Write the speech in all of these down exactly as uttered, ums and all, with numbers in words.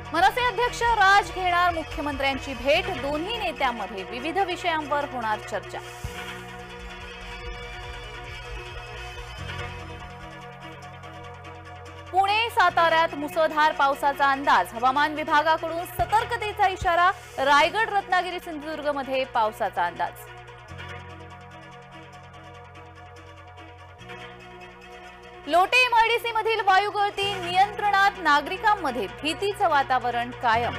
मनसे अध्यक्ष राज घेणार मुख्यमंत्र्यांची भेट, दोन्ही नेत्यांमध्ये विविध विषयांवर होणार चर्चा। पुणे साताऱ्यात मुसळधार पावसाचा अंदाज, हवामान विभागाकडून सतर्कतेचा इशारा, रायगड रत्नागिरी सिंधुदुर्गमध्ये पावसाचा अंदाज। लोटे एमआयडीसी मधील वायुगळती नियंत्रणात, नागरिकांमध्ये भीतीचं वातावरण कायम।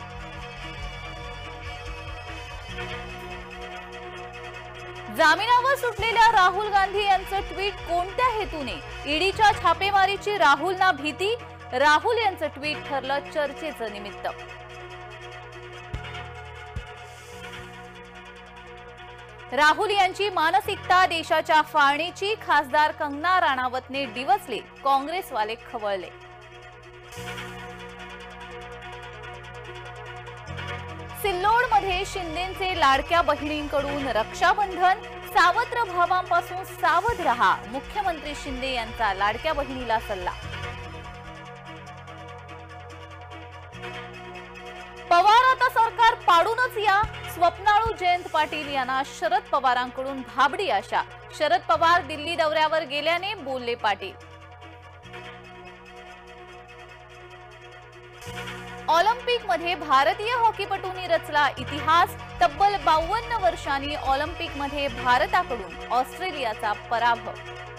जामिनावर सुटलेल्या राहुल गांधी यांचं ट्विट कोणत्या हेतूने? ईडीच्या छापेमारीची राहुलना भीती, राहुल यांचं ट्विट ठरलं चर्चेचं निमित्त। राहुल यांची मानसिकता देशाच्या फाळणीची, खासदार कंगना राणावतने डिवचले, काँग्रेसवाले खवळले। सिल्लोडमध्ये शिंदेंचे लाडक्या बहिणींकडून रक्षाबंधन, सावत्र भावांपासून सावध रहा, मुख्यमंत्री शिंदे यांचा लाडक्या बहिणीला सल्ला। पवार आता सरकार पाडूनच या, स्वप्नाळू जयंत पाटील यांना शरद पवारांकडून भाबडी आशा, शरद पवार दिल्ली दौऱ्यावर गेल्याने बोलले पाटील। ऑलिम्पिकमध्ये भारतीय हॉकीपटूंनी रचला इतिहास, तब्बल बावन्न वर्षांनी ऑलिम्पिकमध्ये भारताकडून ऑस्ट्रेलियाचा पराभव।